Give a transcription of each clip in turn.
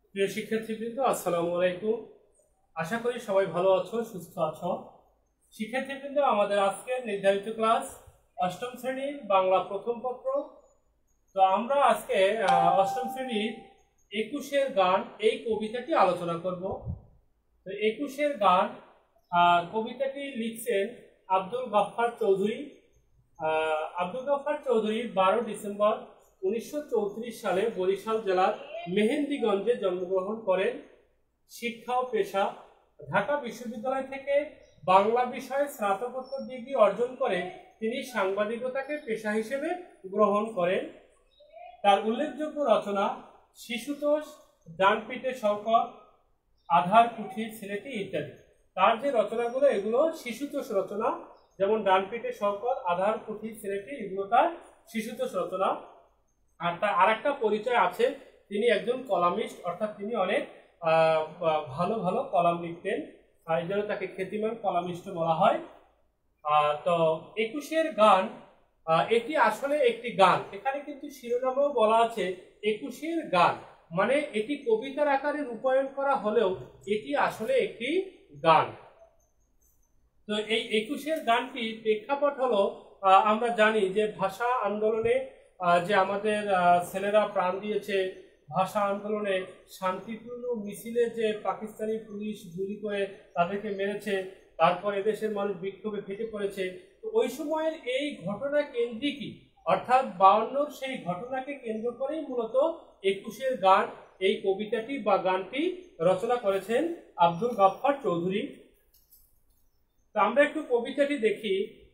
প্রিয় শিক্ষার্থীবৃন্দ, আসসালামু আলাইকুম। আশা করি সবাই ভালো আছো, সুস্থ আছো। শিক্ষার্থীবৃন্দ, আমাদের আজকে নির্ধারিত ক্লাস অষ্টম শ্রেণীর বাংলা প্রথম পত্র। তো আমরা আজকে অষ্টম শ্রেণীর 21-এর গান এই কবিতাটি আলোচনা করব। তো 21-এর গান কবিতাটি লিখছেন আব্দুল গাফফার চৌধুরী। আব্দুল গাফফার চৌধুরী 12 ডিসেম্বর 1934 সালে বরিশাল জেলার মেহেন্দিগঞ্জে জন্মগ্রহণ করেন। শিক্ষা ও পেশা: ঢাকা বিশ্ববিদ্যালয় থেকে বাংলা বিষয়ে স্নাতকোত্তর ডিগ্রি অর্জন করে তিনি সাংবাদিকতাকে পেশা হিসেবে গ্রহণ করেন। তার উল্লেখযোগ্য রচনা শিশুতোষ, ডান পিঠে শওকত, আধার কুঠির ছেলেটি ইত্যাদি। তার যে রচনাগুলো, এগুলো শিশুতোষ রচনা, যেমন ডান পিঠে শওকত, আধার কুঠির ছেলেটি, এগুলো তার শিশুতোষ রচনা। আর তার আরেকটা পরিচয় আছে, তিনি একজন কলামিস্ট, অর্থাৎ তিনি অনেক ভালো ভালো কলাম লিখতেন, এই জন্য তাকে খ্যাতিমান কলামিস্ট বলা হয়। তো 21-এর গান, এটি আসলে একটি গান। এখানে কিন্তু শিরোনামেও বলা আছে 21-এর গান, মানে এটি কবিতার আকারে রূপায়ণ করা হলেও এটি আসলে একটি গান। তো এই 21-এর গানটি প্রেক্ষাপট হলো, আমরা জানি যে ভাষা আন্দোলনে যে আমাদের ছেলেরা প্রাণ দিয়েছে, ভাষা আন্দোলনে শান্তিপূর্ণ মিছিলে যে পাকিস্তানি পুলিশ গুলি করে তাদেরকে মেরেছে, তারপর এদেশের মানুষ বিক্ষোভে ফেটে পড়েছে। তো ওই সময়ের এই ঘটনা কেন্দ্রিকই, অর্থাৎ 52-র সেই ঘটনাকে কেন্দ্র করেই মূলত 21-এর গান এই কবিতাটি বা গানটি রচনা করেছেন আব্দুল গাফফার চৌধুরী। তো আমরা একটু কবিতাটি দেখি।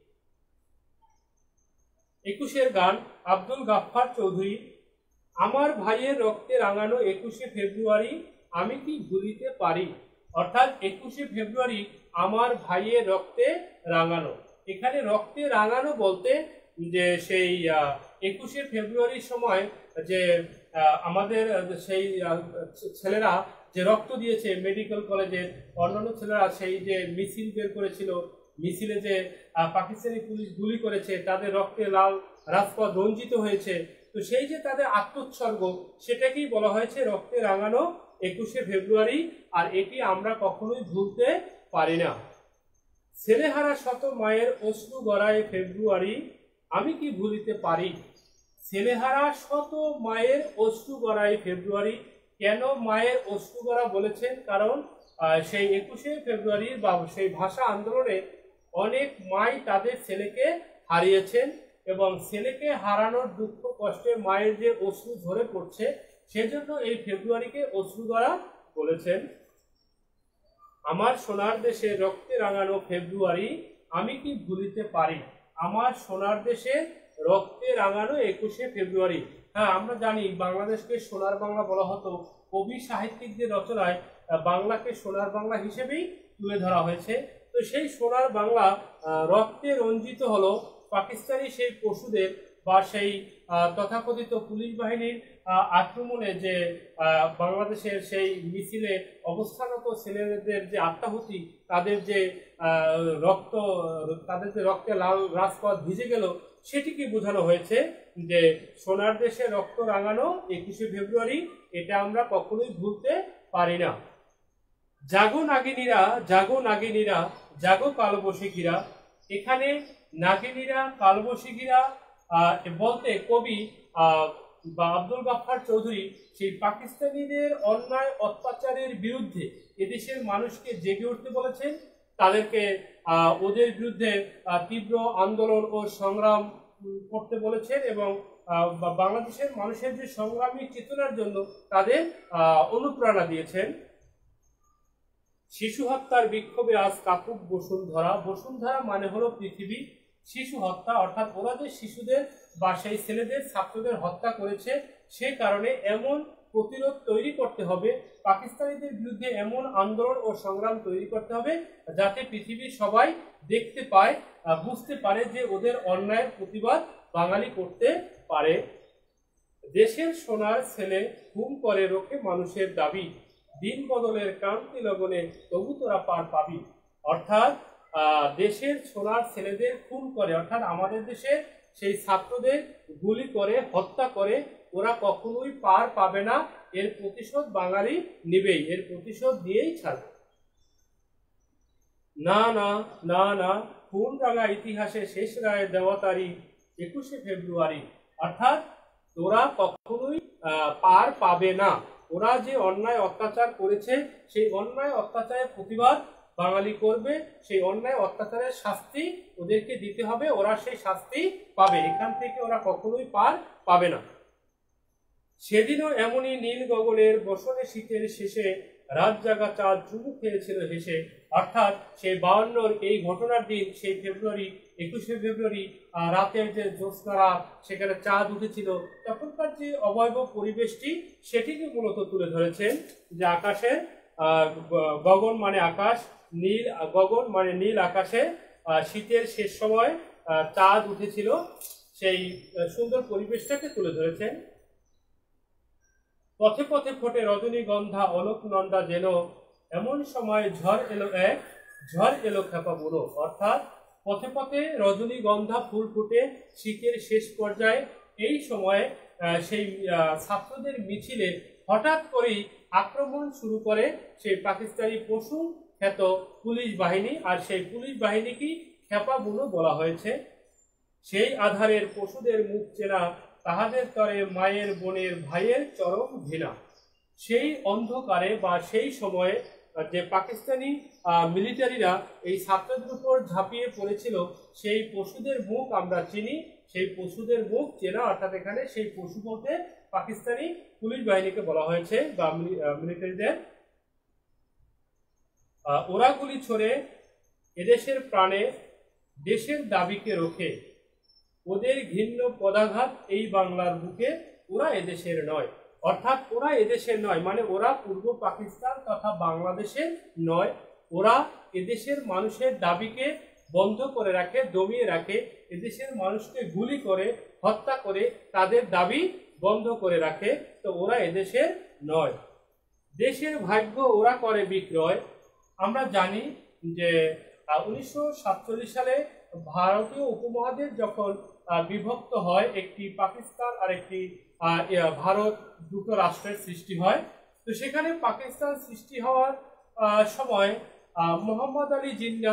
21-এর গান, আব্দুল গাফফার চৌধুরী। আমার ভাইয়ের রক্তে রাঙানো 21শে ফেব্রুয়ারি আমি কি ভুলিতে পারি। অর্থাৎ 21শে ফেব্রুয়ারি আমার ভাইয়ের রক্তে রাঙানো। এখানে রক্তে রাঙানো বলতে যে সেই 21শে ফেব্রুয়ারির সময় যে আমাদের সেই ছেলেরা যে রক্ত দিয়েছে, মেডিকেল কলেজের অন্যান্য ছেলেরা সেই যে মিছিল বের করেছিল, মিছিলে যে পাকিস্তানি পুলিশ গুলি করেছে, তাদের রক্তে লাল রাজপথ রঞ্জিত হয়েছে। তো সেই যে তাদের আত্মোৎসর্গ, সেটাকেই বলা হয়েছে রক্তে রাঙানো 21শে ফেব্রুয়ারি। আর এটি আমরা কখনোই ভুলতে পারি না। ছেলেহারা শত মায়ের অশ্রু গড়ায় ফেব্রুয়ারি আমি কি ভুলিতে পারি। ছেলেহারা শত মায়ের অশ্রু গড়ায় ফেব্রুয়ারি। কেন মায়ের অশ্রু গড়া বলেছেন? কারণ সেই 21শে ফেব্রুয়ারির বা সেই ভাষা আন্দোলনে অনেক মাই তাদের ছেলেকে হারিয়েছেন, এবং ছেলেকে হারানোর দুঃখ কষ্টে মায়ের যে অশ্রু ঝরে পড়ছে, সেজন্য এই ফেব্রুয়ারিকে অশ্রুগড়া বলেছেন। আমার সোনার দেশে রক্তে রাঙানো ফেব্রুয়ারি আমি কি ভুলিতে পারি। আমার সোনার দেশে রক্তে রাঙানো 21শে ফেব্রুয়ারি। হ্যাঁ, আমরা জানি বাংলাদেশকে সোনার বাংলা বলা হতো। কবি সাহিত্যিকদের রচনায় বাংলাকে সোনার বাংলা হিসেবেই তুলে ধরা হয়েছে। তো সেই সোনার বাংলা রক্তে রঞ্জিত হলো পাকিস্তানি সেই পশুদের বা সেই তথাকথিত পুলিশ বাহিনীর আক্রমণে, যে বাংলাদেশের সেই মিছিলে অবস্থানরত ছেলেদের যে আত্মাহুতি, তাদের যে রক্তে লাল রাজপথ ভিজে গেল, সেটিকে বোঝানো হয়েছে যে সোনার দেশে রক্ত রাঙানো 21শে ফেব্রুয়ারি, এটা আমরা কখনোই ভুলতে পারি না। জাগো নাগিনীরা, জাগো নাগিনীরা, জাগো কালবৈশাখীরা। এখানে নাগিনীরা, কালবৈশাখীরা বলতে কবি বা আব্দুল গাফফার চৌধুরী সেই পাকিস্তানিদের অন্যায় অত্যাচারের বিরুদ্ধে এদেশের মানুষকে জেগে উঠতে বলেছেন, তাদেরকে ওদের বিরুদ্ধে তীব্র আন্দোলন ও সংগ্রাম করতে বলেছেন, এবং বাংলাদেশের মানুষের যে সংগ্রামী চেতনার জন্য তাদের অনুপ্রেরণা দিয়েছেন। শিশু হত্যার বিক্ষোভে আজ কাপুক বসুন্ধরা। বসুন্ধরা মানে হলো পৃথিবী। শিশু হত্যা অর্থাৎ ওরা যে শিশুদের বা সেই ছেলেদের, ছাত্রদের হত্যা করেছে, সেই কারণে এমন প্রতিরোধ তৈরি করতে হবে, পাকিস্তানিদের বিরুদ্ধে এমন আন্দোলন ও সংগ্রাম তৈরি করতে হবে যাতে পৃথিবীর সবাই দেখতে পায়, বুঝতে পারে যে ওদের অন্যায়ের প্রতিবাদ বাঙালি করতে পারে। দেশের সোনার ছেলে ঘুম করে রোখে মানুষের দাবি, দিন বদলের ক্রান্তি লগনে তবু তোরা পার পাবি। অর্থাৎ দেশের সোনার ছেলেদের খুন করে, অর্থাৎ আমাদের দেশে সেই ছাত্রদের গুলি করে হত্যা করে, ওরা কখনোই পার পাবে না এর প্রতিশোধ বাঙালি নিবেই, এর প্রতিশোধ দিয়েই ছাড়বে। না না না না, কোন রাঙা ইতিহাসে শেষ রায় দেওয়া তারিখ 21শে ফেব্রুয়ারি। অর্থাৎ তোরা কখনোই পার পাবে না। ওরা যে অন্যায় অত্যাচার করেছে সেই অন্যায় অত্যাচারের প্রতিবাদ বাঙালি করবে, সেই অন্যায় অত্যাচারের শাস্তি ওদেরকে দিতে হবে, ওরা সেই শাস্তি পাবে, এখান থেকে ওরা কখনোই পার পাবে না। সেদিনও এমনই নীল গগনের বসনে শীতের শেষে রাত জাগা চাঁদ চুমু খেয়েছিল হেসে। অর্থাৎ সেই 52 এই ঘটনার দিন, সেই ফেব্রুয়ারি 21শে ফেব্রুয়ারি রাতের যে জ্যোৎস্না, সেখানে চাঁদ উঠেছিল, তখনকার যে অবয়ব পরিবেশটি সেটিকে মূলত তুলে ধরেছেন। যে আকাশের গগন মানে আকাশ, নীল গগন মানে নীল আকাশে শীতের শেষ সময় চাঁদ উঠেছিল, সেই সুন্দর পরিবেশটাকে তুলে ধরেছেন। পথে পথে ফোটে রজনীগন্ধা অলোকনন্দা যেন, এমন সময় ঝড় এলো খেপা বুড়ো। অর্থাৎ পথে পথে রজনীগন্ধা ফুল ফুটে শীতের শেষ পর্যায়ে, এই সময়ে সেই ছাত্রদের মিছিলে হঠাৎ করেই আক্রমণ শুরু করে সেই পাকিস্তানি পশু খ্যাত পুলিশ বাহিনী, আর সেই পুলিশ বাহিনীকে খেপা বুড়ো বলা হয়েছে। সেই আধারের পশুদের মুখ চেনা, তাহাদের তরে মায়ের বোনের ভাইয়ের চরম ঘৃণা। সেই অন্ধকারে বা সেই সময়ে যে পাকিস্তানি মিলিটারিরা এই ছাত্রদের উপর ঝাঁপিয়ে পড়েছিল, সেই পশুদের মুখ আমরা চিনি, সেই পশুদের মুখ চেনা, অর্থাৎ এখানে সেই পশু বলতে পাকিস্তানি পুলিশ বাহিনীকে বলা হয়েছে বা মিলিটারিদের। ওরা গুলি ছড়ে এদেশের প্রাণে, দেশের দাবিকে রোখে, ওদের ঘৃণ্য পদাঘাত এই বাংলার বুকে, ওরা এদেশের নয়। অর্থাৎ ওরা এদেশের নয় মানে ওরা পূর্ব পাকিস্তান তথা বাংলাদেশের নয়, ওরা এদেশের মানুষের দাবিকে বন্ধ করে রাখে, দমিয়ে রাখে, এদেশের মানুষকে গুলি করে হত্যা করে তাদের দাবি বন্ধ করে রাখে, তো ওরা এদেশের নয়। দেশের ভাগ্য ওরা করে বিক্রয়। আমরা জানি যে 1947 সালে ভারতীয় উপমহাদেশ যখন বিভক্ত হয়, একটি পাকিস্তান আর একটি ভারত, দুটো রাষ্ট্রের সৃষ্টি হয়। তো সেখানে পাকিস্তান সৃষ্টি হওয়ার সময় মোহাম্মদ আলী জিন্না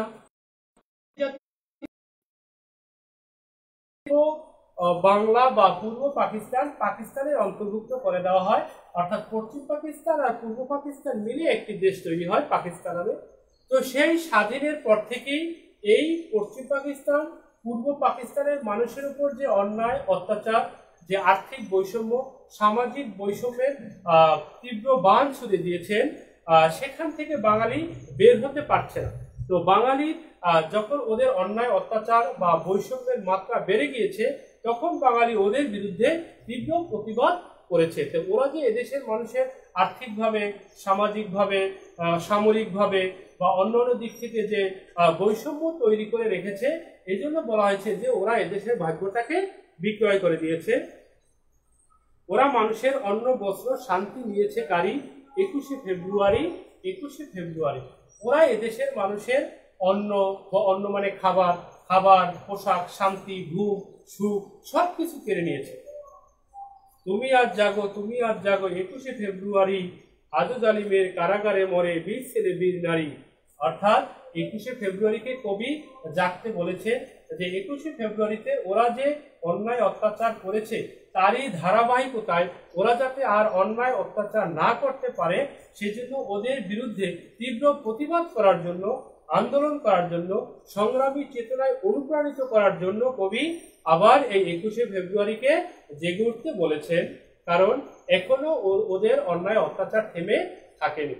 বাংলা বা পূর্ব পাকিস্তান পাকিস্তানের অন্তর্ভুক্ত করে দেওয়া হয়, অর্থাৎ পশ্চিম পাকিস্তান আর পূর্ব পাকিস্তান মিলে একটি দেশ তৈরি হয় পাকিস্তান নামে। তো সেই স্বাধীনের পর থেকেই এই পশ্চিম পাকিস্তান পূর্ব পাকিস্তানের মানুষের উপর যে অন্যায় অত্যাচার, যে আর্থিক বৈষম্য, সামাজিক বৈষম্যের তীব্র বাণ ছুড়ে দিয়েছেন, সেখান থেকে বাঙালি বের হতে পারছে না। তো বাঙালি যখন ওদের অন্যায় অত্যাচার বা বৈষম্যের মাত্রা বেড়ে গিয়েছে, তখন বাঙালি ওদের বিরুদ্ধে তীব্র প্রতিবাদ করেছে। তো ওরা যে এদেশের মানুষের আর্থিকভাবে, সামাজিকভাবে, সামরিকভাবে বা অন্যান্য দিক থেকে যে বৈষম্য তৈরি করে রেখেছে, এই জন্য বলা হয়েছে যে ওরা এদেশের ভাগ্যটাকে বিক্রয় করে দিয়েছে। ওরা মানুষের অন্ন বস্ত্র শান্তি নিয়েছে কারি 21শে ফেব্রুয়ারি। 21শে ফেব্রুয়ারি ওরা এদেশের মানুষের অন্ন মানে খাবার, পোশাক, শান্তি, ঘুম, সুখ সবকিছু কেড়ে নিয়েছে। তুমি আজ জাগো 21শে ফেব্রুয়ারি, আজও জালিমের কারাগারে মরে বীর ছেলে বীর নারী। অর্থাৎ 21শে ফেব্রুয়ারিকে কবি জাগতে বলেছে যে 21শে ফেব্রুয়ারিতে ওরা যে অন্যায় অত্যাচার করেছে তারই ধারাবাহিকতায় ওরা যাতে আর অন্যায় অত্যাচার না করতে পারে, সেজন্য ওদের বিরুদ্ধে তীব্র প্রতিবাদ করার জন্য, আন্দোলন করার জন্য, সংগ্রামী চেতনায় অনুপ্রাণিত করার জন্য কবি আবার এই 21শে ফেব্রুয়ারিকে জেগে উঠতে বলেছেন, কারণ এখনো ওদের অন্যায় অত্যাচার থেমে থাকেনি।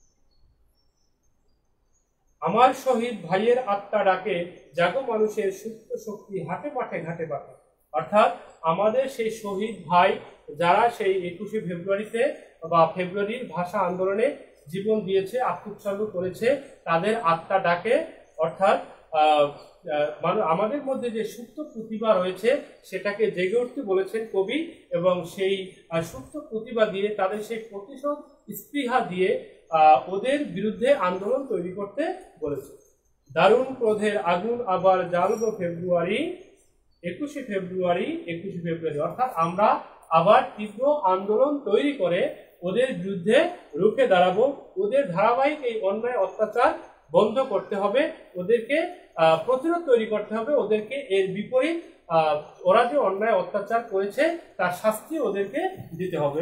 আমার শহীদ ভাইয়ের আত্মা ডাকে, জাগো মানুষের সুপ্ত শক্তি হাটে মাঠে ঘাটে বাটে। অর্থাৎ আমাদের সেই শহীদ ভাই যারা সেই 21শে ফেব্রুয়ারিতে বা ফেব্রুয়ারির ভাষা আন্দোলনে জীবন দিয়েছে, আত্মোৎসর্গ করেছে, তাদের আত্মা ডাকে। অর্থাৎ আমাদের মধ্যে যে সুপ্ত প্রতিভা রয়েছে সেটাকে জেগে উঠতে বলেছেন কবি, এবং সেই সুপ্ত প্রতিভা দিয়ে, তাদের সেই প্রতিশোধ স্পৃহা দিয়ে ওদের বিরুদ্ধে আন্দোলন তৈরি করতে বলেছে। দারুণ ক্রোধের আগুন আবার জ্বালব ফেব্রুয়ারি 21শে ফেব্রুয়ারি 21শে ফেব্রুয়ারি। অর্থাৎ আমরা আবার তীব্র আন্দোলন তৈরি করে ওদের বিরুদ্ধে রুখে দাঁড়াবো, ওদের ধারাবাহিক এই অন্যায় অত্যাচার বন্ধ করতে হবে, ওদেরকে প্রতিরোধ তৈরি করতে হবে, ওদেরকে এর বিপরীত ওরা যে অন্যায় অত্যাচার করেছে তার শাস্তি ওদেরকে দিতে হবে।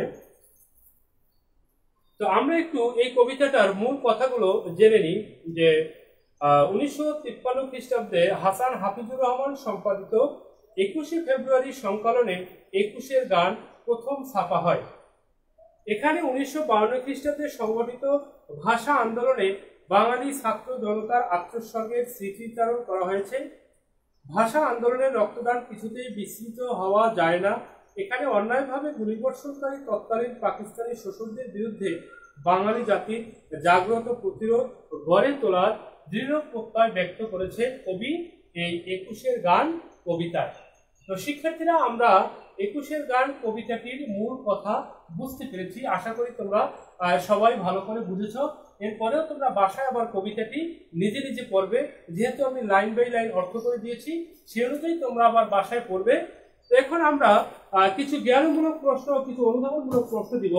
তো আমরা একটু এই কবিতাটার মূল কথাগুলো জেনে নিই। যে 1953 খ্রিস্টাব্দে হাসান হাফিজুর রহমান সম্পাদিত 21শে ফেব্রুয়ারি সংকলনে 21-এর গান প্রথম ছাপা হয়। এখানে 1952 খ্রিস্টাব্দে সংগঠিত ভাষা আন্দোলনে বাঙালি ছাত্র জনতার আত্মোৎসর্গের স্মৃতিচারণ করা হয়েছে। ভাষা আন্দোলনের রক্তদান কিছুতেই বিস্মৃত হওয়া যায় না। এখানে অন্যায়ভাবে গুলিবর্ষণকারী তৎকালীন পাকিস্তানি শোষকদের বিরুদ্ধে বাঙালি জাতির জাগ্রত প্রতিরোধ গড়ে তোলার দৃঢ় প্রত্যয় ব্যক্ত করেছে কবি এই 21-এর গান কবিতায়। তো শিক্ষার্থীরা, আমরা 21-এর গান কবিতাটির মূল কথা বুঝতে পেরেছি। আশা করি তোমরা সবাই ভালো করে বুঝেছো। এরপরেও তোমরা বাসায় আবার কবিতাটি নিজে নিজে পড়বে, যেহেতু আমি লাইন বাই লাইন অর্থ করে দিয়েছি, সেই অনুযায়ী তোমরা আবার বাসায় পড়বে। তো এখন আমরা কিছু জ্ঞানমূলক প্রশ্ন, কিছু অনুধাবনমূলক প্রশ্ন দিব।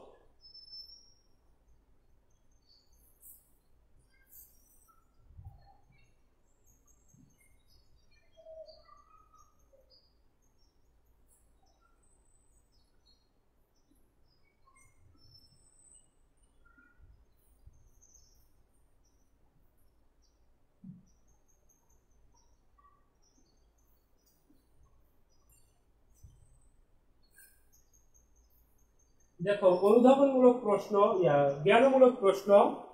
দেখো, অনুধাবনমূলক প্রশ্ন, জ্ঞানমূলক প্রশ্ন।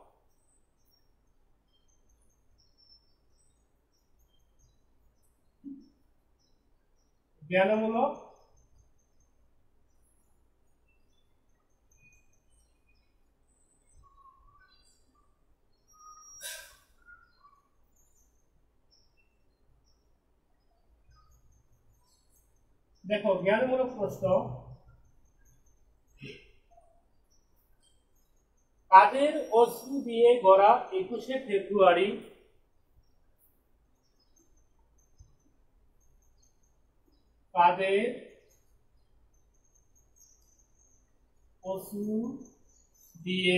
জ্ঞানমূলক দেখো, জ্ঞানমূলক প্রশ্ন। কাদের অশ্রু দিয়ে গড়া 21শে ফেব্রুয়ারি কাদের অশ্রু দিয়ে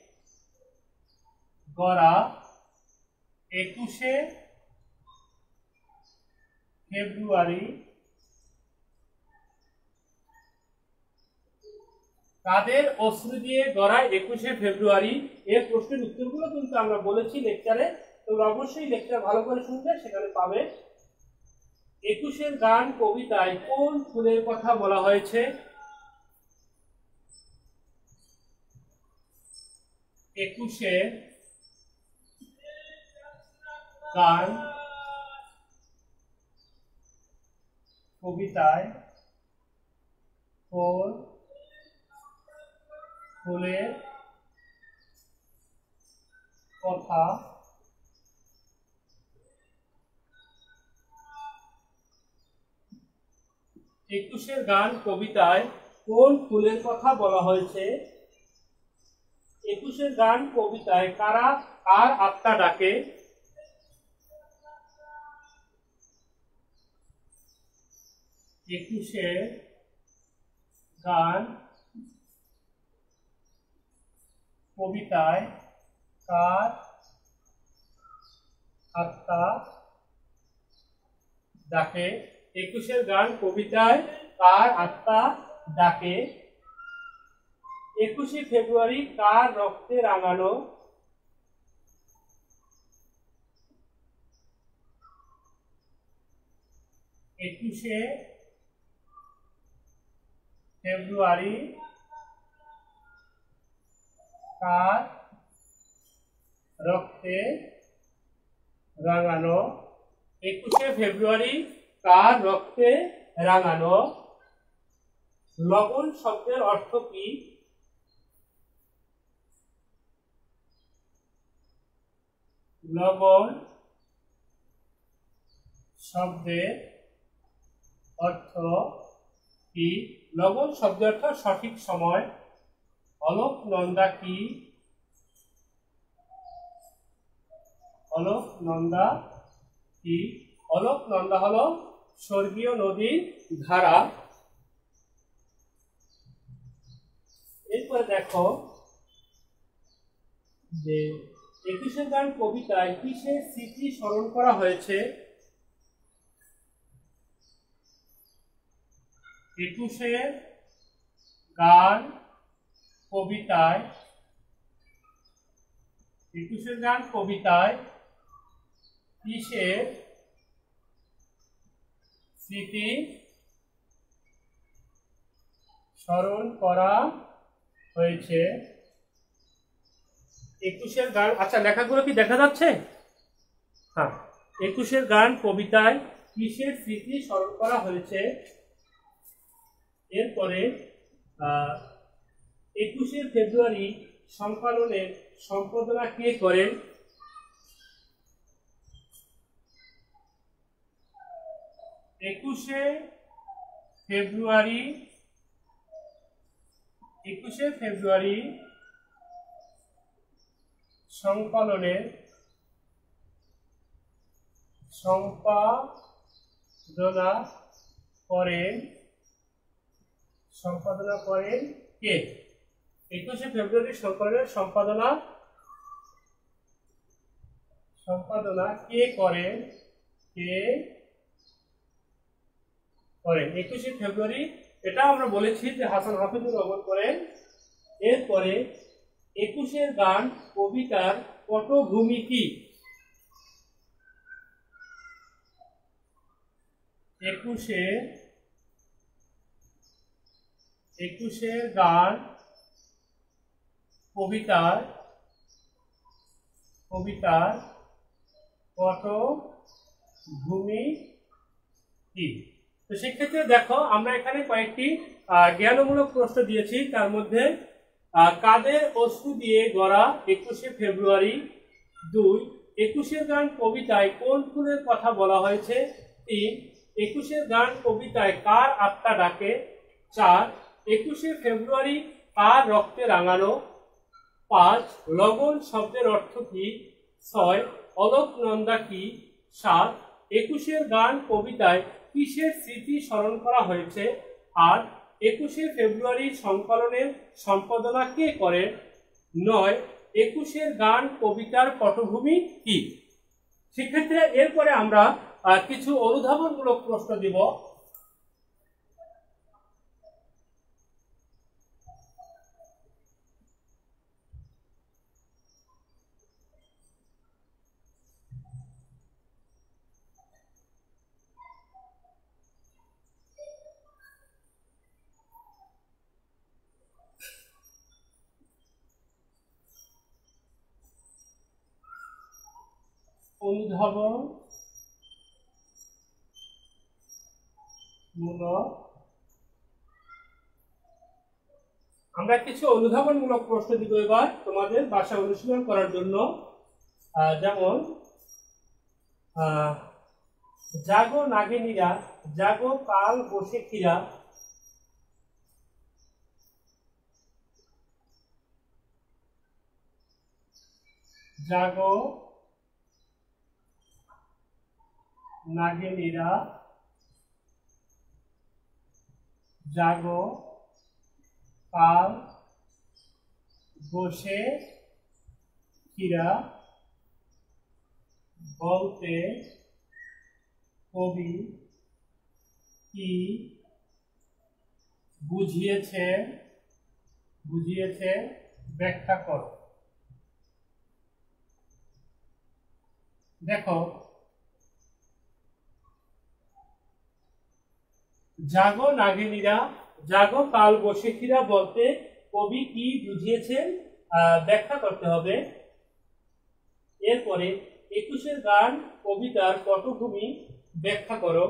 গড়া 21শে ফেব্রুয়ারি কাদের অশ্রু দিয়ে গড়া 21শে ফেব্রুয়ারি এর প্রশ্নের উত্তরগুলো কিন্তু আমরা বলেছি লেকচারে। তোমরা অবশ্যই লেকচার ভালো করে শুনবে, সেখানে পাবে। 21-এর গান কবিতায় কোন ফুলের কথা বলা হয়েছে? 21-এর গান কবিতায় কোন ফুলের কথা একুশের গান কবিতায় কোন ফুলের কথা বলা হয়েছে? 21-এর গান কবিতায় কারা কার আত্মা ডাকে? 21-এর গান কবিতায় কার আত্মা ডাকে? 21-এর গান কবিতায় কার আত্মা ডাকে? 21শে ফেব্রুয়ারি কার রক্তে রাঙানো? 21শে ফেব্রুয়ারি কার রক্তে রাঙানো? 21শে ফেব্রুয়ারি কার রক্তে রাঙানো? লবণ শব্দের অর্থ কি? লবণ শব্দের অর্থ কি? লবণ শব্দের অর্থ সঠিক সময়। অলকনন্দা কি? অলকনন্দা কি? অলকনন্দা হলো স্বর্গীয় নদীর ধারা। এরপর এরপরে দেখো যে একুশের গান কবিতায় কিসের স্মৃতি স্মরণ করা হয়েছে? একুশের গান কবিতায় কিসের স্মৃতি স্মরণ করা হয়েছে? একুশের গান, আচ্ছা লেখাগুলো কি দেখা যাচ্ছে? হ্যাঁ, একুশের গান কবিতায় কিসের স্মৃতি স্মরণ করা হয়েছে? এরপরে 21শে ফেব্রুয়ারি সম্মেলনের সম্পাদনা কে করেন? 21শে ফেব্রুয়ারি সম্মেলনের সম্পাদনা করেন কে? 21শে ফেব্রুয়ারি সম্মেলনের সম্পাদনা কে করেন? 21শে ফেব্রুয়ারি, এটা আমরা বলেছি যে হাসান হাফিজুর রহমান করেন। এরপরে একুশের গান কবিতার পটভূমি কি? একুশের গান কবিতার পটভূমি কি? তো সেক্ষেত্রে দেখো আমরা এখানে কয়েকটি জ্ঞানমূলক প্রশ্ন দিয়েছি। তার মধ্যে কাদের অশ্রু দিয়ে গড়া 21শে ফেব্রুয়ারি? 2, একুশের গান কবিতায় কোন ফুলের কথা বলা হয়েছে? 3, একুশের গান কবিতায় কার আত্মা ডাকে? 4, 21শে ফেব্রুয়ারি কার রক্তে রাঙানো? 5, লগন শব্দের অর্থ কি? 6, অলকনন্দা কি? 7, একুশের গান কবিতায় কিসের স্মৃতি স্মরণ করা হয়েছে? 8, 21শে ফেব্রুয়ারি সংকলনের সম্পাদনা কে করেন? 9, একুশের গান কবিতার পটভূমি কি? সেক্ষেত্রে এরপরে আমরা কিছু অনুধাবনমূলক প্রশ্ন দিব। আমরা কিছু অনুধাবনমূলক প্রশ্ন দিব এবার তোমাদের ভাষা অনুশীলন করার জন্য। যেমন জাগো নাগিনীরা, জাগো কাল বৈশাখীরা, জাগো নাগিনীরা, জাগো কাল বৈশাখীরা বলতে কবি কি বুঝিয়েছে ব্যাখ্যা করো। দেখো, জাগো নাগিনীরা, জাগো কাল বৈশাখীরা বলতে কবি কি বুঝিয়েছেন ব্যাখ্যা করতে হবে। এরপরে একুশের গান কবিতার পটভূমি ব্যাখ্যা করো।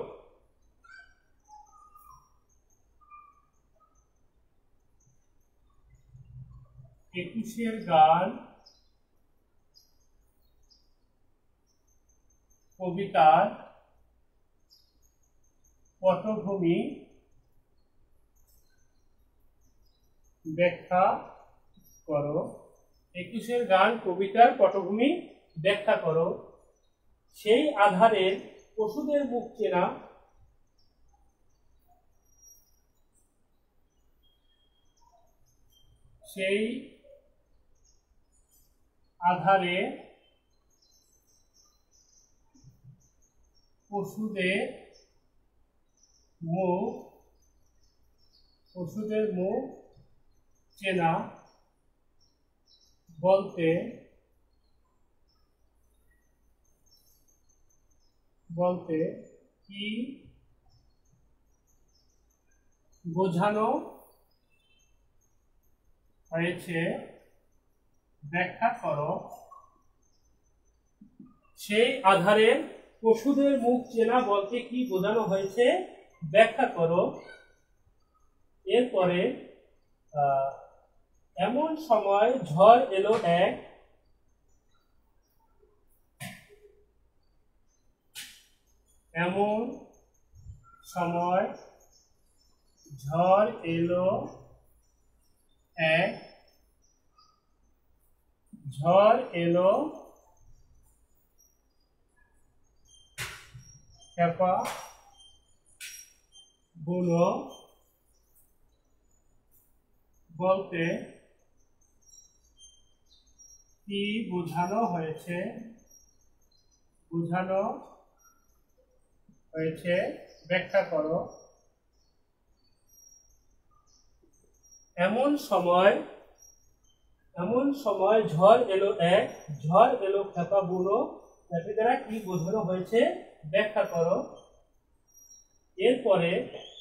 একুশের গান কবিতার পটভূমি ব্যাখ্যা করো। একুশের গান কবিতার পটভূমি ব্যাখ্যা করো। সেই আধারের পশুদের মুখ চেনা, সেই আধারে পশুদের মুখ চেনা বলতে কি বোঝানো হয়েছে ব্যাখ্যা করো। সেই আধারের পশুদের মুখ চেনা বলতে কি বোঝানো হয়েছে ব্যাখ্যা করো। এরপরে এমন সময় ঝড় এলো এক, এমন সময় ঝড় এলো এক, ঝড় এলো খেপা বুনো বলতে কি বোঝানো হয়েছে ব্যাখ্যা করো। এমন সময় ঝড় এলো এক, ঝড় এলো খেপা বুনো, এটি দ্বারা কি বোঝানো হয়েছে ব্যাখ্যা করো। এরপরে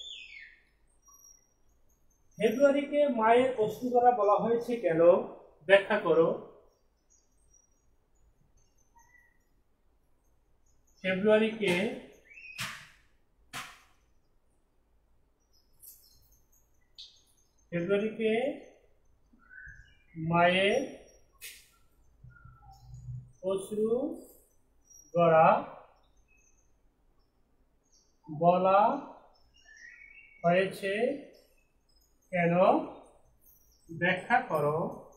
ফেব্রুয়ারিকে মায়ের অশ্রুধারা বলা হয়েছে কেন ব্যাখ্যা করো। ফেব্রুয়ারিকে মায়ের অশ্রুধারা বলা হয়েছে কেন ব্যাখ্যা করো।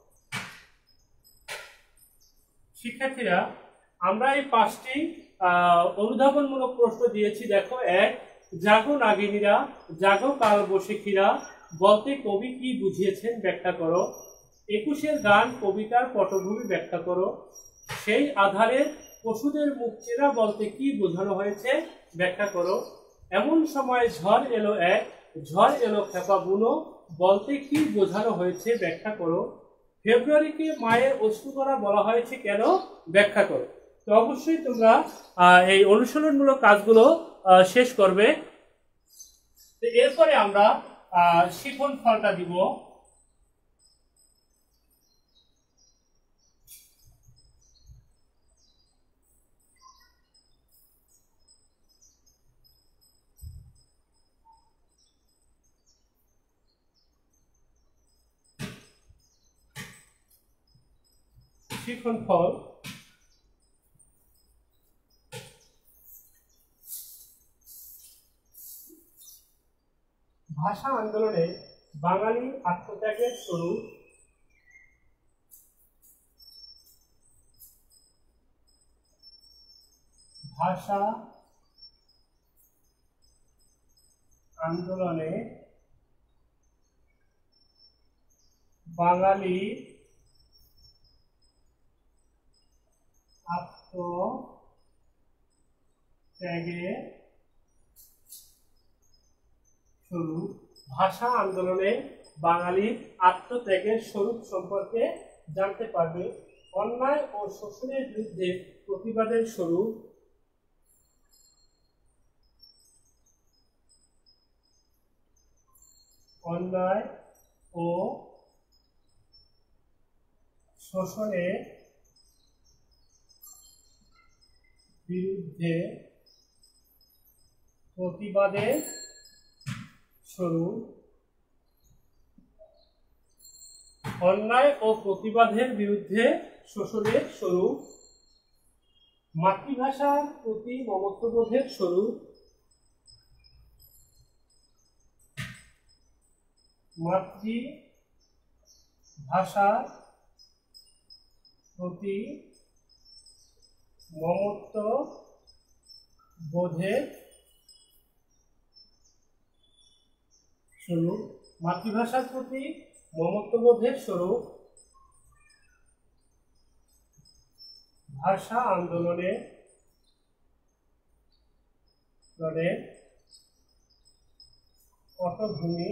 শিক্ষার্থীরা, আমরা এই 5টি অনুধাবনমূলক প্রশ্ন দিয়েছি। দেখো, 1, জাগো নাগিনীরা, জাগো কালবৈশাখীরা বলতে কবি কি বুঝিয়েছেন ব্যাখ্যা করো। 21 গান কবিতার পটভূমি ব্যাখ্যা করো। সেই আধারের পশুদের মুখ চেনা বলতে কি বোঝানো হয়েছে ব্যাখ্যা করো। এমন সময় ঝড় এলো এক, ঝড় এলো খেপা বুনো বলতে কি বোঝানো হয়েছে ব্যাখ্যা করো। ফেব্রুয়ারিকে মায়ের অশ্রুধারা বলা হয়েছে কেন ব্যাখ্যা করো। তো অবশ্যই তোমরা এই অনুশীলনমূলক কাজগুলো শেষ করবে। তো এরপরে আমরা শিখন ফলটা দিব। শিখন ফল ভাষা আন্দোলনে বাঙালি আত্মত্যাগের শুরু। ভাষা আন্দোলনে বাঙালি আত্মত্যাগের শুরু। ভাষা আন্দোলনে বাঙালির আত্মত্যাগের স্বরূপ সম্পর্কে জানতে পারবে। অন্যায় ও শোষণের বিরুদ্ধে প্রতিবাদের স্বরূপ। অন্যায় ও শোষণের বিরুদ্ধে প্রতিবাদের স্বরূপ। অন্যায় ও প্রতিবাদের বিরুদ্ধে শোষণের স্বরূপ। মাতৃভাষার প্রতি মমত্ববোধের স্বরূপ। মাতৃভাষার প্রতি মমত্ববোধের স্বরূপ। মাতৃভাষার প্রতি মমত্ববোধের স্বরূপ ভাষা আন্দোলনের পটভূমি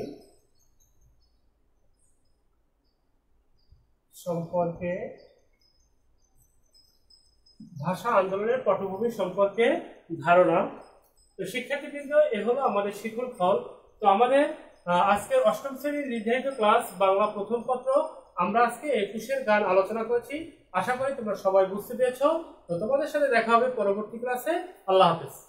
সম্পর্কে ধারণা। তো শিক্ষার্থীবৃন্দ, এ হলো আমাদের শিখন ফল। তো আমাদের আজকের অষ্টম শ্রেণীর নির্ধারিত ক্লাস বাংলা প্রথম পত্র, আমরা আজকে 21-এর গান আলোচনা করেছি। আশা করি তোমরা সবাই বুঝতে পেরেছো। তো তোমাদের সাথে দেখা হবে পরবর্তী ক্লাসে। আল্লাহ হাফেজ।